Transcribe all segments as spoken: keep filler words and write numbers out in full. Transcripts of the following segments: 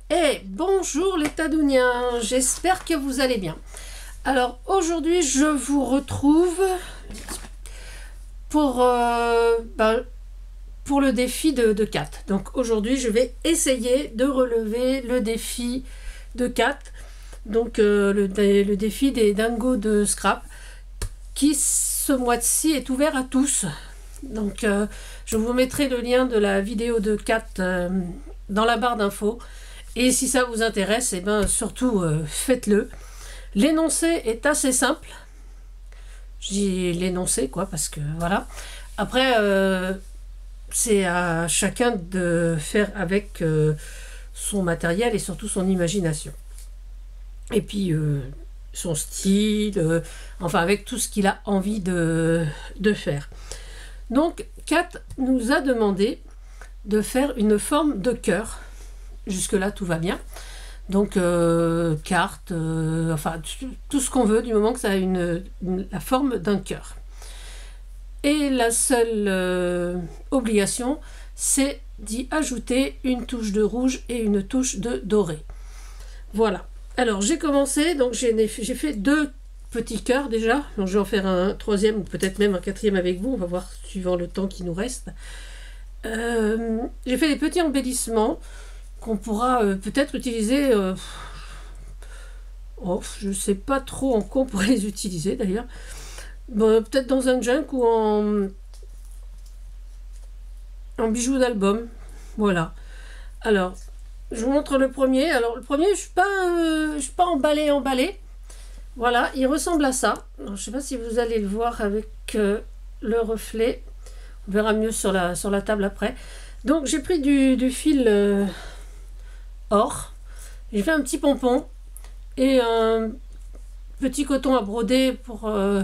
Et bonjour les Tadouniens, j'espère que vous allez bien. Alors aujourd'hui je vous retrouve pour, euh, ben, pour le défi de, de Kat. Donc aujourd'hui je vais essayer de relever le défi de Kat, donc euh, le, le défi des dingos de scrap, qui ce mois-ci est ouvert à tous. Donc euh, je vous mettrai le lien de la vidéo de Kat euh, dans la barre d'infos. Et si ça vous intéresse, et eh ben surtout euh, faites-le. L'énoncé est assez simple. Je dis l'énoncé quoi, parce que voilà. Après, euh, c'est à chacun de faire avec euh, son matériel et surtout son imagination. Et puis euh, son style, euh, enfin avec tout ce qu'il a envie de, de faire. Donc Kat nous a demandé de faire une forme de cœur. Jusque là tout va bien, donc euh, carte, euh, enfin tout ce qu'on veut du moment que ça a une, une la forme d'un cœur. Et la seule euh, obligation, c'est d'y ajouter une touche de rouge et une touche de doré. Voilà, alors j'ai commencé, donc j'ai fait deux petits cœurs déjà, donc je vais en faire un troisième ou peut-être même un quatrième avec vous, on va voir suivant le temps qui nous reste. Euh, j'ai fait des petits embellissements qu'on pourra euh, peut-être utiliser, euh, oh, je ne sais pas trop en quoi on pourrait les utiliser d'ailleurs, bon, peut-être dans un junk ou en, en bijoux d'album, voilà. Alors, je vous montre le premier. Alors le premier, je ne suis pas, euh, je suis pas emballé, emballé, voilà, il ressemble à ça. Alors, je ne sais pas si vous allez le voir avec euh, le reflet, on verra mieux sur la, sur la table après. Donc j'ai pris du, du fil euh, or, j'ai fait un petit pompon et un petit coton à broder pour euh,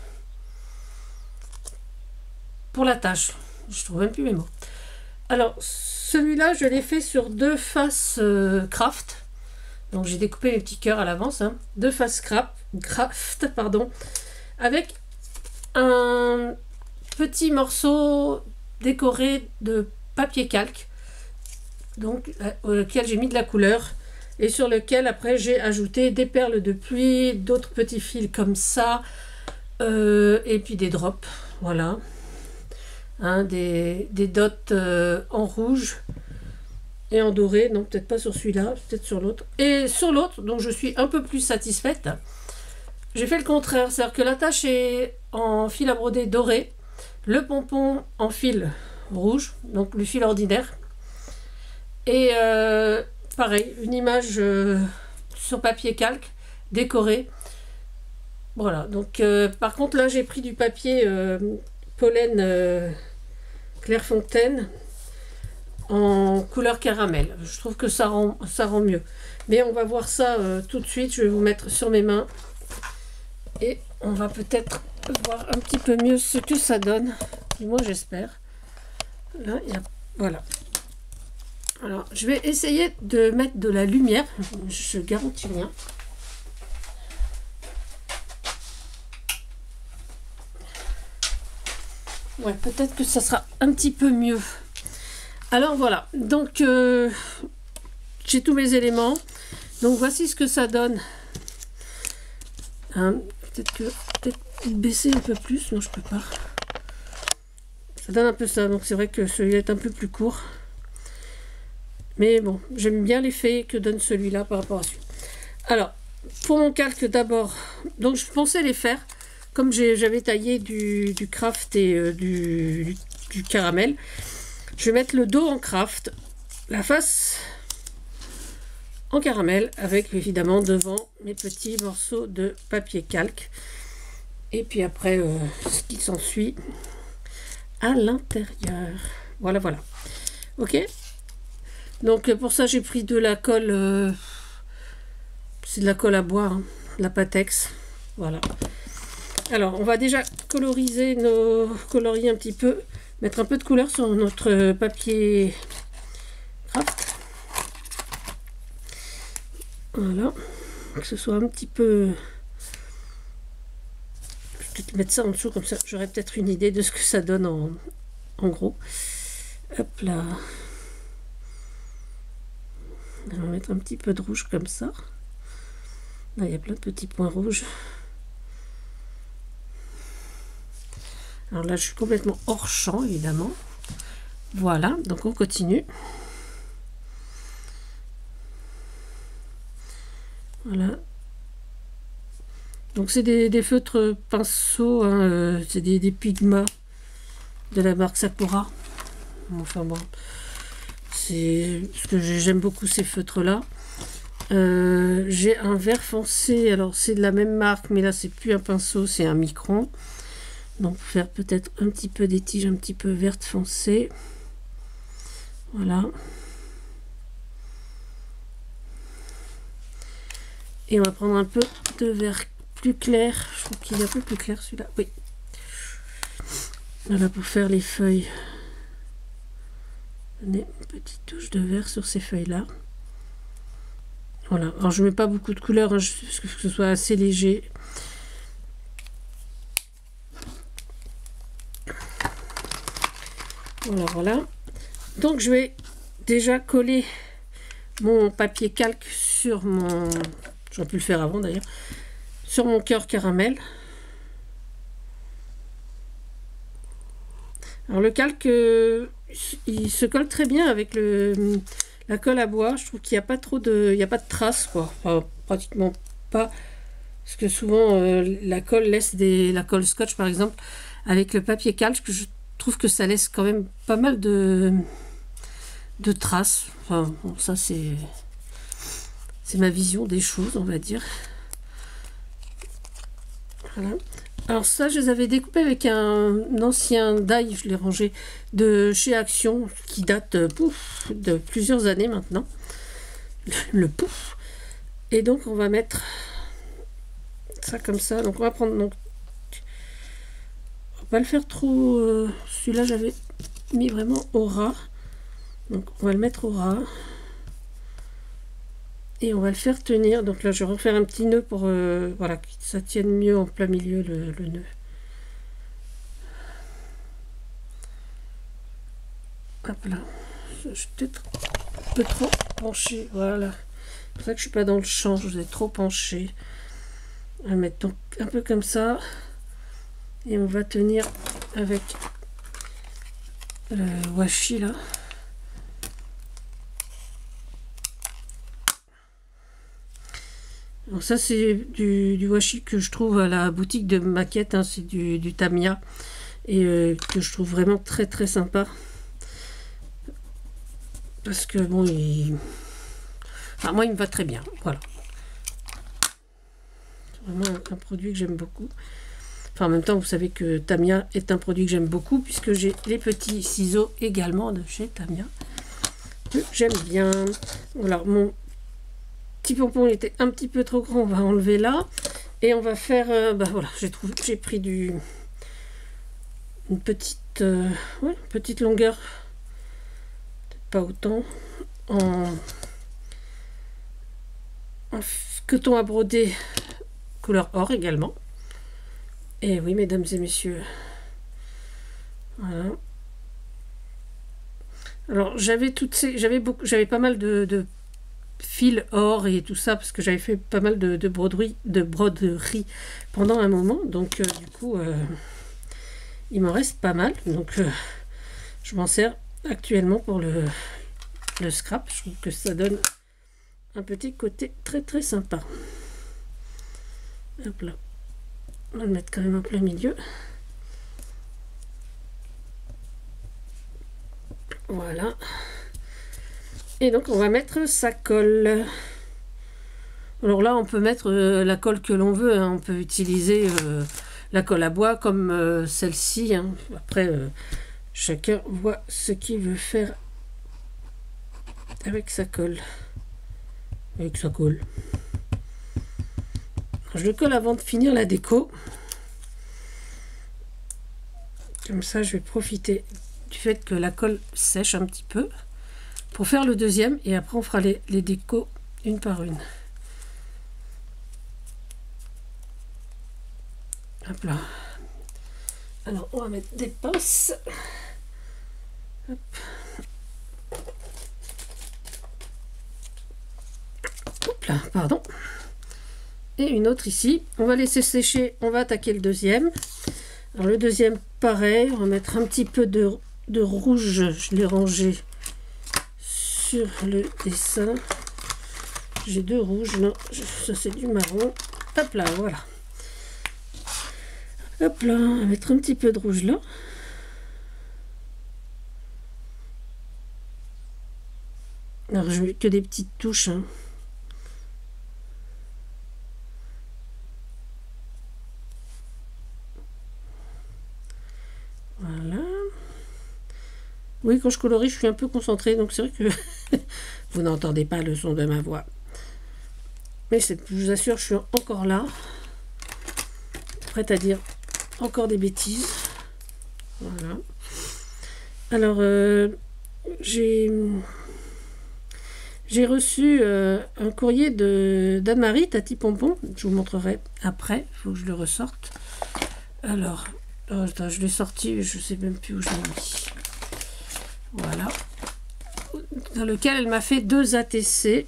pour la tâche. Je trouve même plus mes mots. Alors celui-là je l'ai fait sur deux faces euh, craft, donc j'ai découpé les petits cœurs à l'avance, hein. Deux faces craft, craft pardon, avec un petit morceau décoré de papier calque, donc auquel j'ai mis de la couleur et sur lequel après j'ai ajouté des perles de pluie, d'autres petits fils comme ça, euh, et puis des drops, voilà, hein, des, des dots euh, en rouge et en doré, non peut-être pas sur celui-là, peut-être sur l'autre, et sur l'autre dont je suis un peu plus satisfaite, j'ai fait le contraire, c'est-à-dire que la tâche est en fil à broder doré, le pompon en fil rouge, donc le fil ordinaire. Et euh, pareil, une image euh, sur papier calque, décorée. Voilà, donc euh, par contre là j'ai pris du papier euh, pollen euh, Clairefontaine en couleur caramel. Je trouve que ça rend, ça rend mieux. Mais on va voir ça euh, tout de suite, je vais vous mettre sur mes mains. Et on va peut-être voir un petit peu mieux ce que ça donne. Du moins j'espère. Là, il y a... Voilà. Alors, je vais essayer de mettre de la lumière. Je garantis rien. Ouais, peut-être que ça sera un petit peu mieux. Alors voilà. Donc, euh, j'ai tous mes éléments. Donc, voici ce que ça donne. Hein, peut-être que peut-être baisser un peu plus. Non, je peux pas. Ça donne un peu ça. Donc, c'est vrai que celui-là est un peu plus court. Mais bon, j'aime bien l'effet que donne celui-là par rapport à celui-là. Alors, pour mon calque d'abord, donc je pensais les faire, comme j'avais taillé du, du craft et euh, du, du, du caramel. Je vais mettre le dos en craft, la face en caramel, avec évidemment devant mes petits morceaux de papier calque. Et puis après, euh, ce qui s'ensuit à l'intérieur. Voilà, voilà. Ok ? Donc pour ça j'ai pris de la colle, euh, c'est de la colle à bois, hein, la Patex, voilà. Alors on va déjà coloriser nos, colorier un petit peu, mettre un peu de couleur sur notre papier craft. Voilà, que ce soit un petit peu, je vais peut-être mettre ça en dessous comme ça, j'aurai peut-être une idée de ce que ça donne en, en gros. Hop là. On va mettre mettre un petit peu de rouge comme ça. Là, il y a plein de petits points rouges. Alors là, je suis complètement hors champ, évidemment. Voilà, donc on continue. Voilà. Donc c'est des, des feutres pinceaux, hein, euh, c'est des, des Pigma de la marque Sakura. Enfin bon, c'est parce que j'aime beaucoup ces feutres là. Euh, j'ai un vert foncé, alors c'est de la même marque, mais là c'est plus un pinceau, c'est un micron. Donc faire peut-être un petit peu des tiges un petit peu vertes foncées. Voilà. Et on va prendre un peu de vert plus clair. Je trouve qu'il est un peu plus clair celui-là. Oui. Voilà pour faire les feuilles. Donner une petite touche de vert sur ces feuilles-là. Voilà. Alors je ne mets pas beaucoup de couleurs, hein, parce que ce soit assez léger. Voilà, voilà. Donc je vais déjà coller mon papier calque sur mon... J'aurais pu le faire avant d'ailleurs. Sur mon cœur caramel. Alors le calque, euh, il se colle très bien avec le, la colle à bois. Je trouve qu'il n'y a pas trop de, il n'y a pas de traces, quoi. Enfin, pratiquement pas. Parce que souvent euh, la colle laisse des, la colle scotch par exemple, avec le papier calque, je trouve que ça laisse quand même pas mal de, de traces. Enfin, bon, ça c'est, c'est ma vision des choses, on va dire. Voilà. Alors ça, je les avais découpés avec un ancien die, je l'ai rangé de chez Action, qui date pouf, de plusieurs années maintenant. Le, le pouf. Et donc on va mettre ça comme ça. Donc on va prendre, donc on va pas le faire trop. Euh, celui-là j'avais mis vraiment au ras. Donc on va le mettre au ras. Et on va le faire tenir. Donc là, je vais refaire un petit nœud pour euh, voilà, que ça tienne mieux en plein milieu le, le nœud. Hop là. Je suis peut-être un peu trop penché. Voilà. C'est pour ça que je suis pas dans le champ. Je vous ai trop penché. On va mettre donc un peu comme ça. Et on va tenir avec le washi là. Donc ça c'est du, du washi que je trouve à la boutique de maquette, hein, c'est du, du Tamiya et euh, que je trouve vraiment très très sympa parce que bon il... enfin, moi il me va très bien, voilà, c'est vraiment un, un produit que j'aime beaucoup. Enfin en même temps vous savez que Tamiya est un produit que j'aime beaucoup puisque j'ai les petits ciseaux également de chez Tamiya que j'aime bien. Voilà, mon petit pompon était un petit peu trop grand, on va enlever là et on va faire euh, bah voilà, j'ai trouvé, j'ai pris du une petite euh, ouais, petite longueur, peut-être pas autant, en, en coton à broder couleur or également. Et oui mesdames et messieurs, voilà. Alors j'avais toutes ces, j'avais beaucoup, j'avais pas mal de, de fil or et tout ça parce que j'avais fait pas mal de, de broderie de broderie pendant un moment, donc euh, du coup euh, il m'en reste pas mal, donc euh, je m'en sers actuellement pour le, le scrap. Je trouve que ça donne un petit côté très très sympa. Hop là, on va le mettre quand même en plein milieu. Voilà. Et donc on va mettre sa colle. Alors là on peut mettre euh, la colle que l'on veut, hein. On peut utiliser euh, la colle à bois comme euh, celle-ci, hein. Après euh, chacun voit ce qu'il veut faire avec sa colle. Avec sa colle. Je le colle avant de finir la déco. Comme ça je vais profiter du fait que la colle sèche un petit peu pour faire le deuxième et après on fera les, les décos une par une. Hop là. Alors on va mettre des pinces. Hop. là, pardon. Et une autre ici. On va laisser sécher, on va attaquer le deuxième. Alors le deuxième, pareil, on va mettre un petit peu de, de rouge. Je l'ai rangé sur le dessin. J'ai deux rouges, non, ça c'est du marron. Hop là, voilà. Hop là, on va mettre un petit peu de rouge là. Alors je mets que des petites touches, hein. Voilà. Oui, quand je colorie, je suis un peu concentrée, donc c'est vrai que vous n'entendez pas le son de ma voix. Mais je vous assure, je suis encore là, prête à dire encore des bêtises. Voilà. Alors, euh, j'ai j'ai reçu euh, un courrier de d'Anne-Marie, Tati Pompon. Je vous montrerai après, il faut que je le ressorte. Alors, oh, attends, je l'ai sorti, je ne sais même plus où je l'ai mis. Voilà. Dans lequel elle m'a fait deux A T C.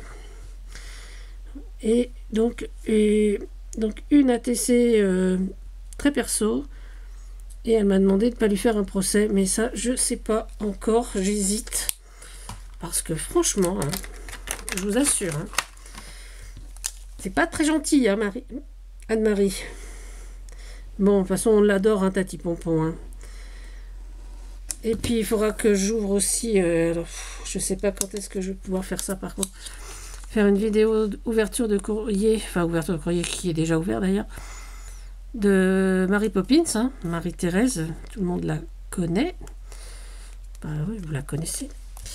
Et donc, et donc une A T C euh, très perso. Et elle m'a demandé de ne pas lui faire un procès. Mais ça, je ne sais pas encore. J'hésite. Parce que franchement, hein, je vous assure, hein, c'est pas très gentil, hein, Marie, Anne-Marie. Bon, de toute façon, on l'adore, hein, Tati Pompon. Hein. Et puis, il faudra que j'ouvre aussi... Euh, alors, je ne sais pas quand est-ce que je vais pouvoir faire ça, par contre. Faire une vidéo d'ouverture de courrier, enfin, ouverture de courrier qui est déjà ouvert, d'ailleurs, de Mary Poppins, hein, Marie-Thérèse. Tout le monde la connaît. Bah oui, vous la connaissez.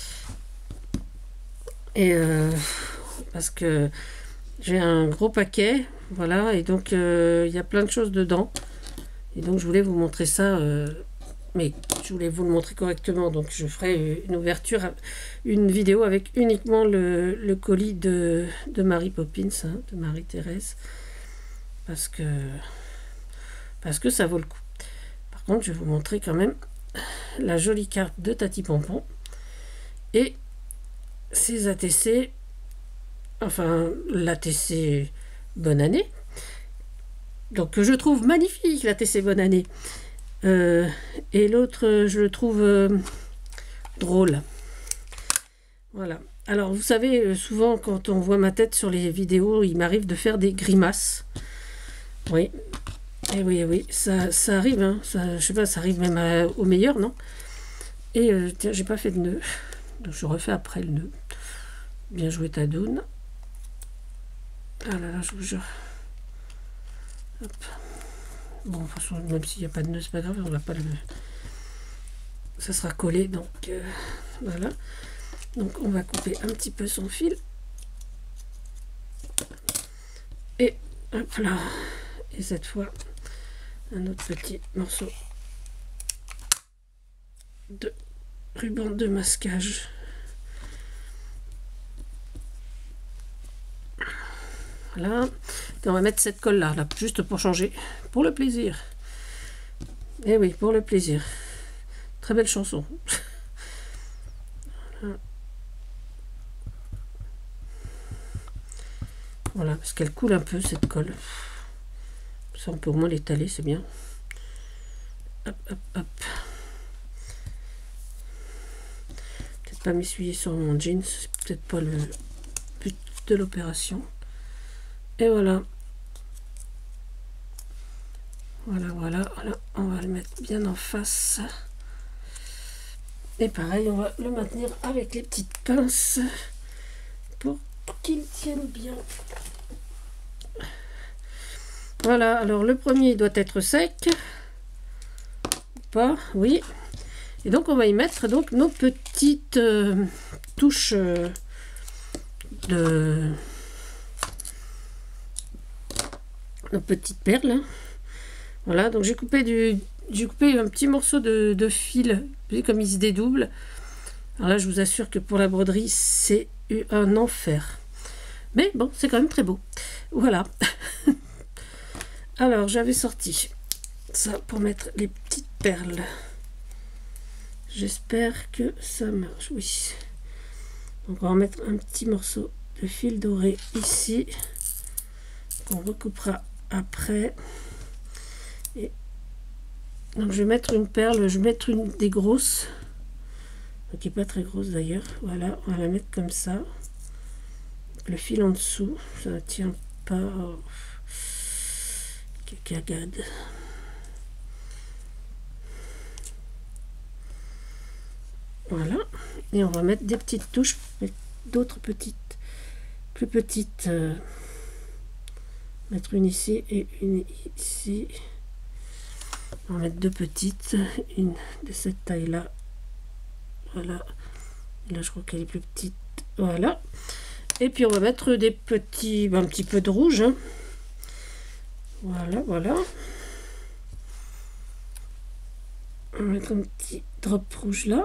Et euh, parce que j'ai un gros paquet, voilà, et donc euh, il y a plein de choses dedans. Et donc je voulais vous montrer ça, euh, mais je voulais vous le montrer correctement. Donc je ferai une ouverture, une vidéo avec uniquement le, le colis de, de Mary Poppins, hein, de Marie-Thérèse, parce que parce que ça vaut le coup. Par contre, je vais vous montrer quand même la jolie carte de Tati Pompon et ces A T C, enfin l'A T C Bonne Année, donc que je trouve magnifique, l'A T C Bonne Année, euh, et l'autre je le trouve euh, drôle. Voilà. Alors vous savez, souvent quand on voit ma tête sur les vidéos, il m'arrive de faire des grimaces. Oui, et oui, oui, ça, ça arrive, hein. Ça, je sais pas, ça arrive même à, au meilleur, non? Et euh, tiens, j'ai pas fait de nœud. Donc je refais après le nœud. Bien joué Tadoun. Ah là là, je vous jure. Hop. Bon, de toute façon, même s'il n'y a pas de nœud, c'est pas grave, on va pas le... Ça sera collé, donc euh, voilà. Donc on va couper un petit peu son fil. Et hop là. Et cette fois, un autre petit morceau de ruban de masquage. Voilà. Et on va mettre cette colle là, là, juste pour changer, pour le plaisir. Et oui, pour le plaisir. Très belle chanson. Voilà. Voilà, parce qu'elle coule un peu cette colle. Ça, on peut au moins l'étaler, c'est bien. Hop, hop, hop. Peut-être pas m'essuyer sur mon jean, c'est peut-être pas le but de l'opération. Et voilà. Voilà, voilà, voilà. On va le mettre bien en face. Et pareil, on va le maintenir avec les petites pinces pour qu'il tienne bien. Voilà, alors le premier doit être sec. Pas, oui. Et donc on va y mettre donc nos petites euh, touches euh, de... nos petites perles. Hein. Voilà, donc j'ai coupé du... j'ai coupé un petit morceau de, de fil, vous voyez comme il se dédouble. Alors là, je vous assure que pour la broderie, c'est un enfer. Mais bon, c'est quand même très beau. Voilà. Alors, j'avais sorti ça pour mettre les petites perles. J'espère que ça marche. Oui. Donc, on va mettre un petit morceau de le fil doré ici, qu'on recoupera après. Et donc je vais mettre une perle, je vais mettre une des grosses, qui n'est pas très grosse d'ailleurs. Voilà, on va la mettre comme ça. Le fil en dessous, ça ne tient pas. Oh, cagade. Voilà, et on va mettre des petites touches, d'autres petites, plus petites. Euh, mettre une ici et une ici. On va mettre deux petites, une de cette taille là. Voilà, et là je crois qu'elle est plus petite. Voilà, et puis on va mettre des petits, un petit peu de rouge. Hein. Voilà, voilà. On va mettre un petit drop rouge là.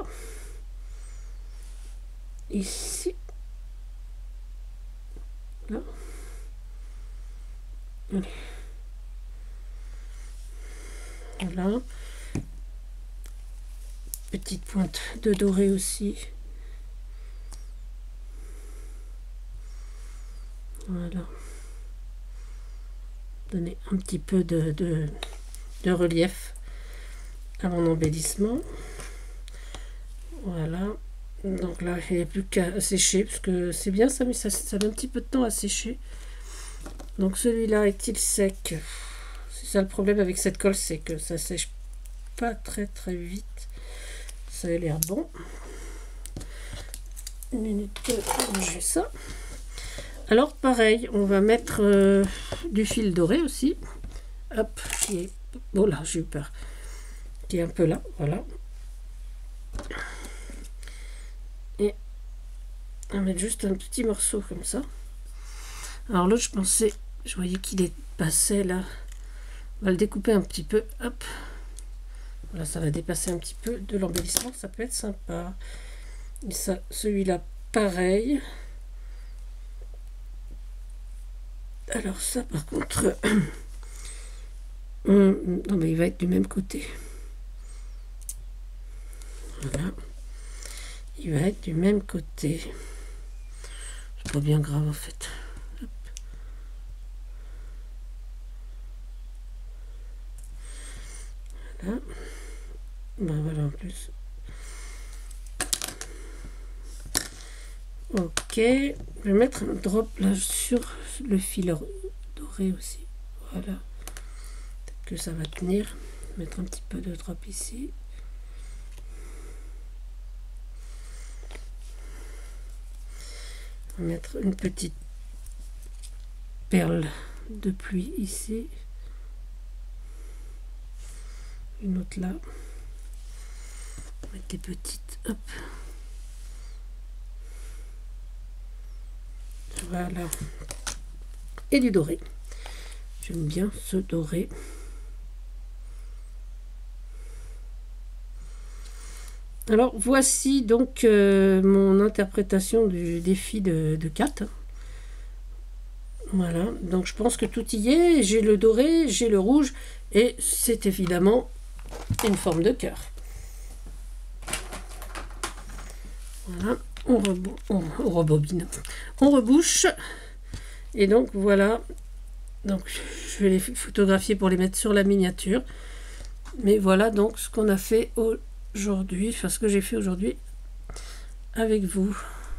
Ici. Là. Allez. Voilà. Petite pointe de doré aussi. Voilà. Donner un petit peu de, de, de relief à mon embellissement. Voilà. Donc là, il n'y a plus qu'à sécher, parce que c'est bien ça, mais ça, ça met un petit peu de temps à sécher. Donc celui-là est-il sec? C'est ça le problème avec cette colle, c'est que ça sèche pas très très vite. Ça a l'air bon. Une minute de ranger ça. Alors pareil, on va mettre euh, du fil doré aussi. Hop, qui est... Oh là, j'ai eu peur. Qui est un peu là, voilà. Et on va mettre juste un petit morceau comme ça. Alors l'autre, je pensais, je voyais qu'il est passé là. On va le découper un petit peu. Hop. Voilà, ça va dépasser un petit peu de l'embellissement. Ça peut être sympa. Et ça, celui-là, pareil. Alors ça, par contre, hum, non mais il va être du même côté. Voilà. Il va être du même côté. C'est pas bien grave en fait. Hop. Voilà. Ben voilà en plus. Ok. Je vais mettre un drop là sur le fil doré aussi. Voilà. Peut-être que ça va tenir. Mettre un petit peu de drop ici. Mettre une petite perle de pluie ici, une autre là, mettre des petites, hop, voilà, et du doré. J'aime bien ce doré. Alors voici donc euh, mon interprétation du défi de, de Kat. Voilà, donc je pense que tout y est. J'ai le doré, j'ai le rouge et c'est évidemment une forme de cœur. Voilà, on, rebo on, on rebobine, on rebouche et donc voilà. Donc je vais les photographier pour les mettre sur la miniature. Mais voilà donc ce qu'on a fait au aujourd'hui, enfin ce que j'ai fait aujourd'hui avec vous.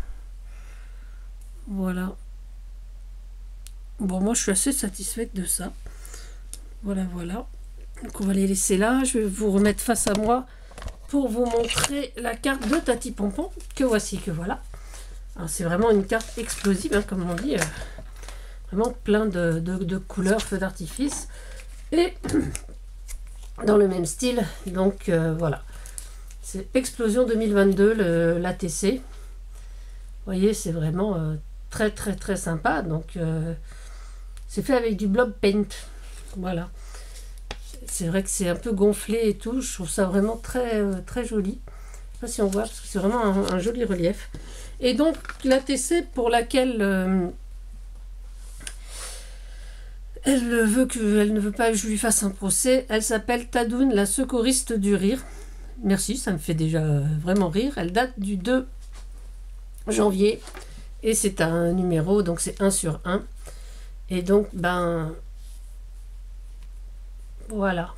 Voilà. Bon, moi je suis assez satisfaite de ça. Voilà, voilà. Donc on va les laisser là. Je vais vous remettre face à moi pour vous montrer la carte de Tati Pompon. Que voici, que voilà. C'est vraiment une carte explosive, hein, comme on dit. Euh, vraiment plein de, de, de couleurs, feux d'artifice. Et dans le même style. Donc euh, voilà. C'est Explosion deux mille vingt-deux, l'A T C. Vous voyez, c'est vraiment euh, très très très sympa. Donc, euh, c'est fait avec du blob paint. Voilà. C'est vrai que c'est un peu gonflé et tout. Je trouve ça vraiment très euh, très joli. Je sais pas si on voit, parce que c'est vraiment un, un joli relief. Et donc, l'A T C pour laquelle euh, elle veut que, elle ne veut pas que je lui fasse un procès, elle s'appelle Tadoun, la secouriste du rire. Merci, ça me fait déjà vraiment rire. Elle date du deux janvier Et c'est un numéro, donc c'est un sur un. Et donc, ben... Voilà.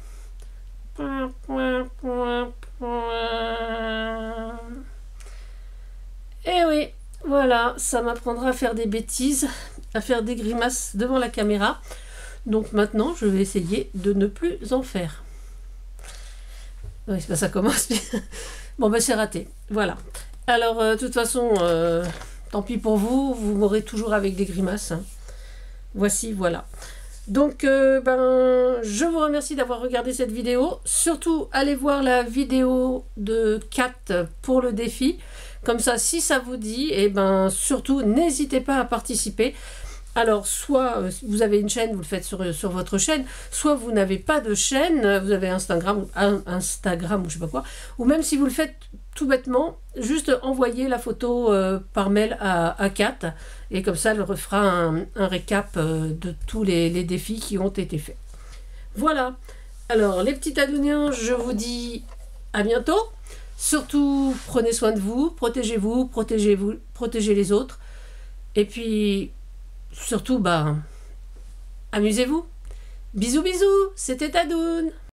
Et oui, voilà, ça m'apprendra à faire des bêtises, à faire des grimaces devant la caméra. Donc maintenant, je vais essayer de ne plus en faire. Oui, ben ça commence bien. Bon, ben c'est raté. Voilà. Alors, euh, de toute façon, euh, tant pis pour vous, vous m'aurez toujours avec des grimaces. Hein. Voici, voilà. Donc, euh, ben, je vous remercie d'avoir regardé cette vidéo. Surtout, allez voir la vidéo de Kat pour le défi. Comme ça, si ça vous dit, et ben, surtout, n'hésitez pas à participer. Alors, soit euh, vous avez une chaîne, vous le faites sur, sur votre chaîne, soit vous n'avez pas de chaîne, vous avez Instagram, un, Instagram ou je sais pas quoi, ou même si vous le faites tout bêtement, juste envoyez la photo euh, par mail à, à Kat, et comme ça, elle refera un, un récap euh, de tous les, les défis qui ont été faits. Voilà. Alors, les petits Tadouniens, je vous dis à bientôt. Surtout, prenez soin de vous, protégez-vous, protégez-vous, protégez les autres. Et puis... Surtout, bah, amusez-vous. Bisous, bisous, c'était Tadoun.